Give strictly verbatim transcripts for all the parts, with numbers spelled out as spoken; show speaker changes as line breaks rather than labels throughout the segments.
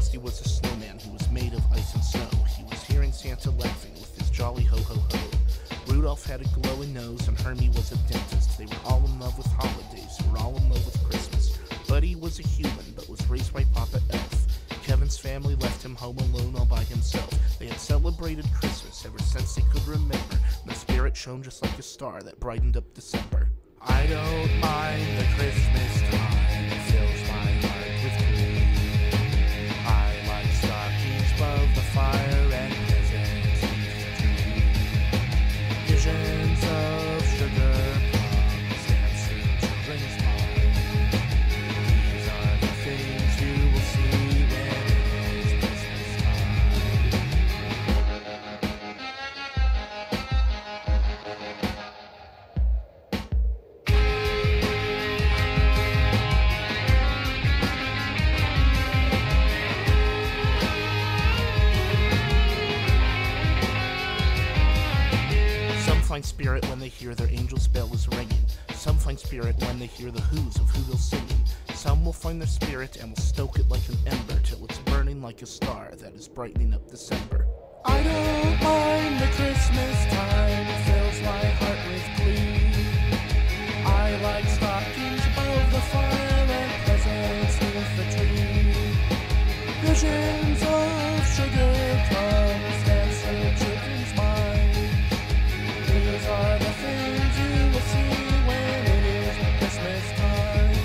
Frosty was a snowman who was made of ice and snow. He was hearing Santa laughing with his jolly ho-ho-ho. Rudolph had a glowing nose and Hermie was a dentist. They were all in love with holidays, were all in love with Christmas. Buddy was a human, but was raised by Papa Elf. Kevin's family left him home alone all by himself. They had celebrated Christmas ever since they could remember. The spirit shone just like a star that brightened up December. I don't mind the Christmas time, it fills my heart with glee. I like stockings above the fire and presents beneath the tree. Visions of sugar plums dancing children's mind. These are the things you will see when it is Christmas time. Some find spirit when they hear their angel's bell is ringing. Some find spirit when they hear the who's of who they'll singing. Some will find their spirit and will stoke it like an ember till it's burning like a star that is brightening up December. I don't mind the Christmas time, it fills my heart with glee. I like stockings above the fire and presents beneath the tree. Visions of sugar plums dance through children's minds. These are the things you will see when it is Christmas time.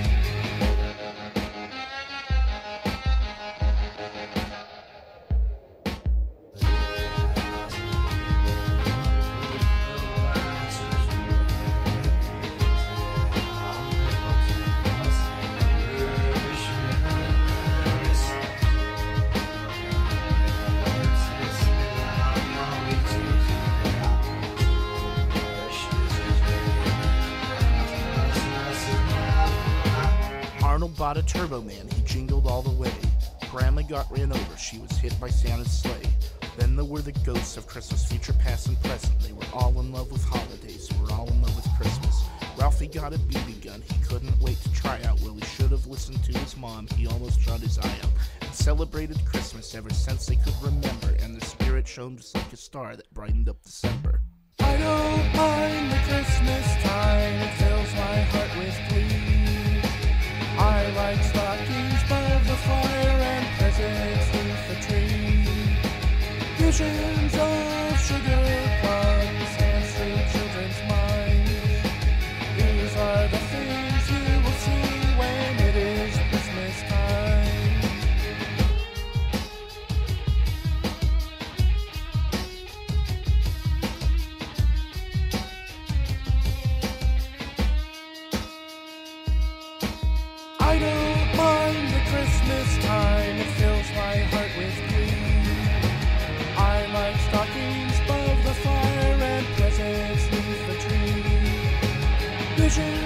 Arnold bought a Turbo Man, he jingled all the way. Grandma got ran over, she was hit by Santa's sleigh. Then there were the ghosts of Christmas, future, past, and present. They were all in love with holidays, were all in love with Christmas. Ralphie got a B B gun, he couldn't wait to try out. Well, he should have listened to his mom, he almost shot his eye out. And celebrated Christmas ever since they could remember, and their spirit shone just like a star that brightened up December. I don't mind the Christmas time, it fills my heart with glee. I like stockings above the fire and presents beneath the tree. Visions of sugar plums dance through children's minds. These are the things you will see when it is Christmas time. I don't mind the Christmas time, it fills my heart with glee. I like stockings above the fire and presents beneath the tree. Visions